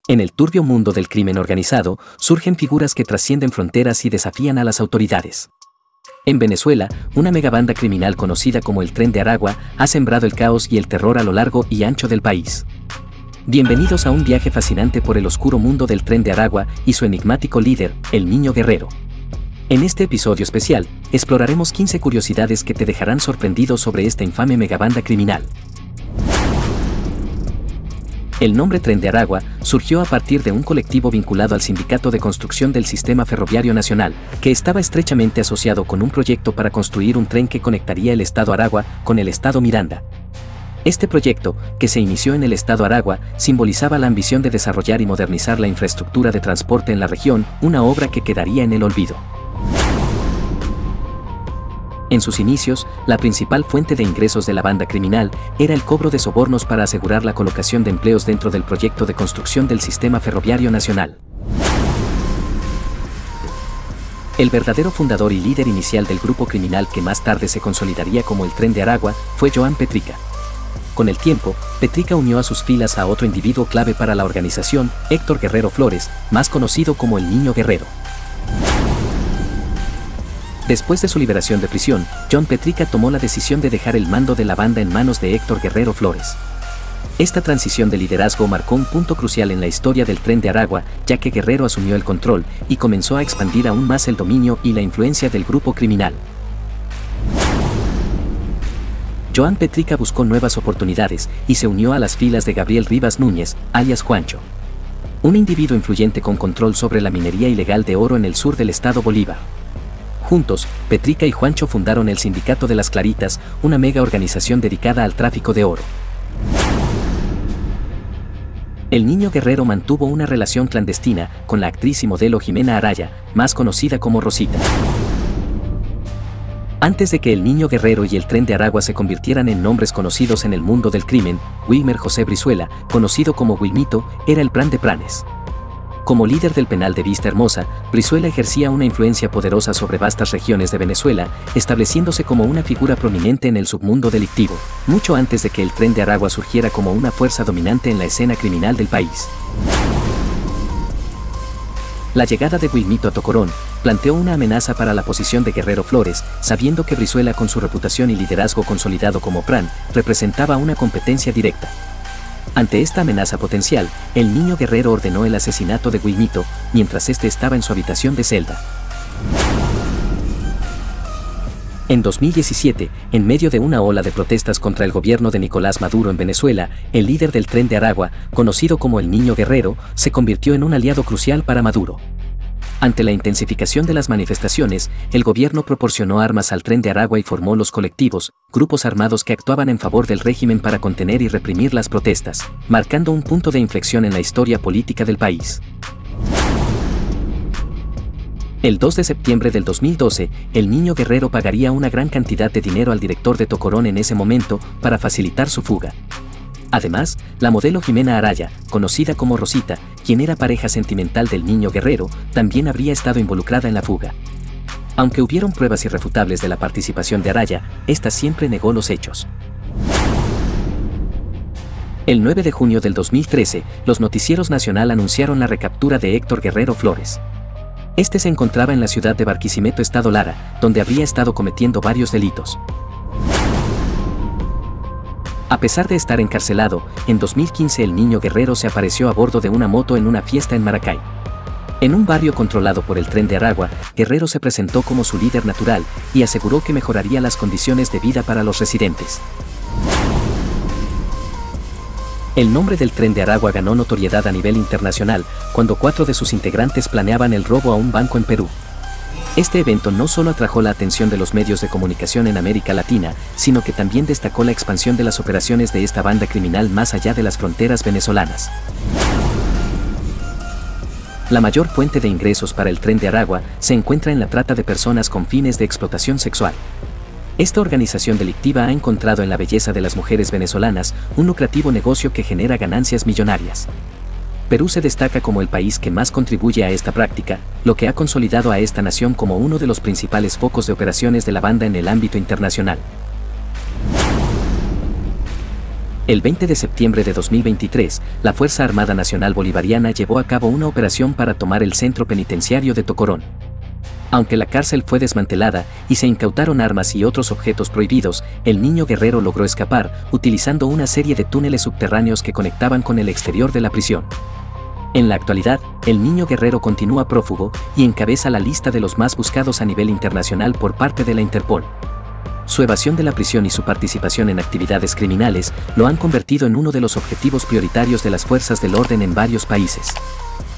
En el turbio mundo del crimen organizado, surgen figuras que trascienden fronteras y desafían a las autoridades. En Venezuela, una megabanda criminal conocida como el Tren de Aragua ha sembrado el caos y el terror a lo largo y ancho del país. Bienvenidos a un viaje fascinante por el oscuro mundo del Tren de Aragua y su enigmático líder, el Niño Guerrero. En este episodio especial, exploraremos 15 curiosidades que te dejarán sorprendido sobre esta infame megabanda criminal. El nombre Tren de Aragua surgió a partir de un colectivo vinculado al Sindicato de Construcción del Sistema Ferroviario Nacional, que estaba estrechamente asociado con un proyecto para construir un tren que conectaría el estado Aragua con el estado Miranda. Este proyecto, que se inició en el estado Aragua, simbolizaba la ambición de desarrollar y modernizar la infraestructura de transporte en la región, una obra que quedaría en el olvido. En sus inicios, la principal fuente de ingresos de la banda criminal era el cobro de sobornos para asegurar la colocación de empleos dentro del proyecto de construcción del Sistema Ferroviario Nacional. El verdadero fundador y líder inicial del grupo criminal que más tarde se consolidaría como el Tren de Aragua fue Joan Petrica. Con el tiempo, Petrica unió a sus filas a otro individuo clave para la organización, Héctor Guerrero Flores, más conocido como el Niño Guerrero. Después de su liberación de prisión, Joan Petrica tomó la decisión de dejar el mando de la banda en manos de Héctor Guerrero Flores. Esta transición de liderazgo marcó un punto crucial en la historia del Tren de Aragua, ya que Guerrero asumió el control y comenzó a expandir aún más el dominio y la influencia del grupo criminal. Joan Petrica buscó nuevas oportunidades y se unió a las filas de Gabriel Rivas Núñez, alias Juancho, un individuo influyente con control sobre la minería ilegal de oro en el sur del estado Bolívar. Juntos, Petrica y Juancho fundaron el Sindicato de las Claritas, una mega organización dedicada al tráfico de oro. El Niño Guerrero mantuvo una relación clandestina con la actriz y modelo Jimena Araya, más conocida como Rosita. Antes de que el Niño Guerrero y el Tren de Aragua se convirtieran en nombres conocidos en el mundo del crimen, Wilmer José Brizuela, conocido como Wilmito, era el Pran de Pranes. Como líder del penal de Vista Hermosa, Brizuela ejercía una influencia poderosa sobre vastas regiones de Venezuela, estableciéndose como una figura prominente en el submundo delictivo, mucho antes de que el Tren de Aragua surgiera como una fuerza dominante en la escena criminal del país. La llegada de Wilmito a Tocorón planteó una amenaza para la posición de Guerrero Flores, sabiendo que Brizuela, con su reputación y liderazgo consolidado como Pran, representaba una competencia directa. Ante esta amenaza potencial, el Niño Guerrero ordenó el asesinato de Wilmito, mientras este estaba en su habitación de celda. En 2017, en medio de una ola de protestas contra el gobierno de Nicolás Maduro en Venezuela, el líder del Tren de Aragua, conocido como el Niño Guerrero, se convirtió en un aliado crucial para Maduro. Ante la intensificación de las manifestaciones, el gobierno proporcionó armas al Tren de Aragua y formó los colectivos, grupos armados que actuaban en favor del régimen para contener y reprimir las protestas, marcando un punto de inflexión en la historia política del país. El 2 de septiembre del 2012, el Niño Guerrero pagaría una gran cantidad de dinero al director de Tocorón en ese momento para facilitar su fuga. Además, la modelo Jimena Araya, conocida como Rosita, quien era pareja sentimental del Niño Guerrero, también habría estado involucrada en la fuga. Aunque hubieron pruebas irrefutables de la participación de Araya, esta siempre negó los hechos. El 9 de junio del 2013, los noticieros Nacional anunciaron la recaptura de Héctor Guerrero Flores. Este se encontraba en la ciudad de Barquisimeto, estado Lara, donde habría estado cometiendo varios delitos. A pesar de estar encarcelado, en 2015 el Niño Guerrero se apareció a bordo de una moto en una fiesta en Maracay. En un barrio controlado por el Tren de Aragua, Guerrero se presentó como su líder natural y aseguró que mejoraría las condiciones de vida para los residentes. El nombre del Tren de Aragua ganó notoriedad a nivel internacional cuando 4 de sus integrantes planeaban el robo a un banco en Perú. Este evento no solo atrajo la atención de los medios de comunicación en América Latina, sino que también destacó la expansión de las operaciones de esta banda criminal más allá de las fronteras venezolanas. La mayor fuente de ingresos para el Tren de Aragua se encuentra en la trata de personas con fines de explotación sexual. Esta organización delictiva ha encontrado en la belleza de las mujeres venezolanas un lucrativo negocio que genera ganancias millonarias. Perú se destaca como el país que más contribuye a esta práctica, lo que ha consolidado a esta nación como uno de los principales focos de operaciones de la banda en el ámbito internacional. El 20 de septiembre de 2023, la Fuerza Armada Nacional Bolivariana llevó a cabo una operación para tomar el centro penitenciario de Tocorón. Aunque la cárcel fue desmantelada y se incautaron armas y otros objetos prohibidos, el niño guerrero logró escapar utilizando una serie de túneles subterráneos que conectaban con el exterior de la prisión. En la actualidad, el niño guerrero continúa prófugo y encabeza la lista de los más buscados a nivel internacional por parte de la Interpol. Su evasión de la prisión y su participación en actividades criminales lo han convertido en uno de los objetivos prioritarios de las fuerzas del orden en varios países.